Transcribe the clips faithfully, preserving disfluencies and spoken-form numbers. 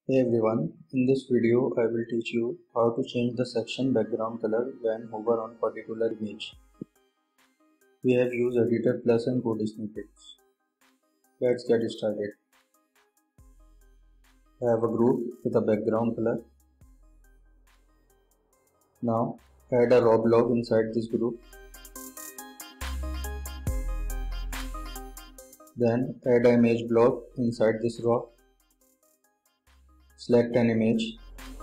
Hey everyone, in this video I will teach you how to change the section background color when hover on particular image. We have used Editor Plus and Code Snippets. Let's get started. I have a group with a background color. Now add a raw block inside this group. Then add an image block inside this raw. Select an image.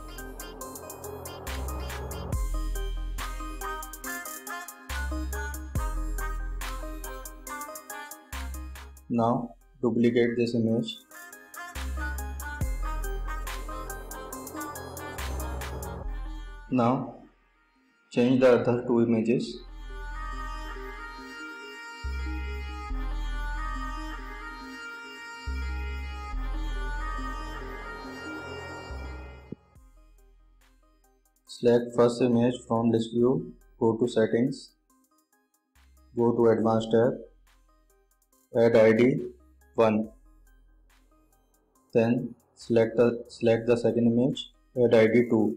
Now duplicate this image. Now change the other two images. Select first image from list view, go to settings, go to advanced tab, add I D one. Then select the, select the second image, add I D two.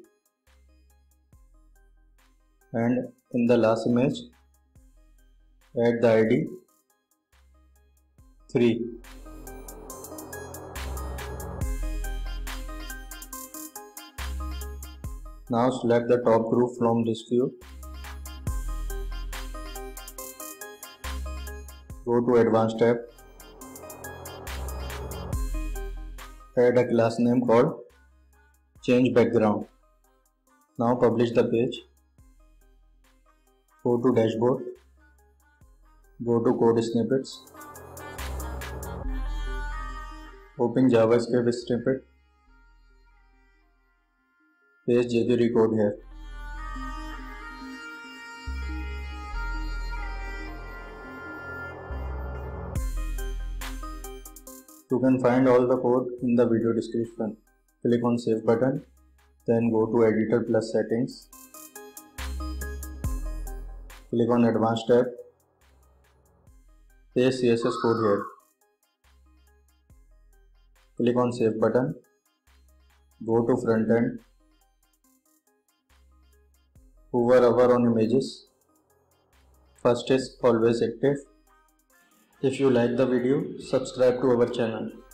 And in the last image, add the I D three. Now select the top group from list view. Go to advanced tab. Add a class name called change background. Now publish the page. Go to dashboard. Go to code snippets. Open JavaScript snippet. Paste jQuery code here. You can find all the code in the video description. Click on Save button, then go to Editor Plus Settings. Click on Advanced tab. Paste C S S code here. Click on Save button. Go to Front End. Hover over on images. First is always active. If you like the video, subscribe to our channel.